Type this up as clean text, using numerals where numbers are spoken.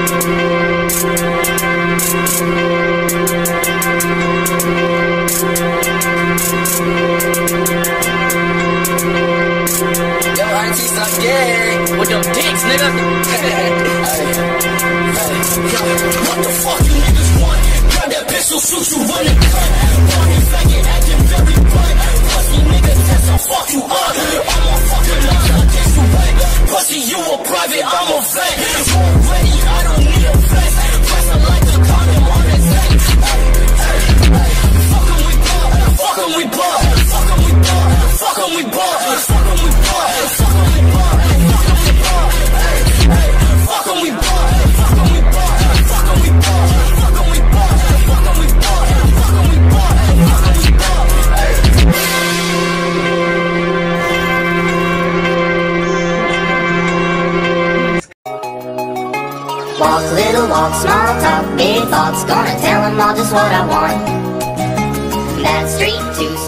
With them dicks, nigga. What the fuck you niggas want? Grab that pistol, shoot you, run it. Fucking faggot, acting very blunt. Pussy niggas, that's how fuck you up. I'm a fucking lunch, I guess you wet. Pussy, you a private, I'm a vet. Already, I don't need a vest. Pressing like a condom on his head. Fuckin' we ball, fuckin' we ball, fuckin' we ball, fuckin' we ball, fuckin' we ball, fuckin' we ball. Walk, little walk, small talk, big thoughts. Gonna tell them all just what I want. That street to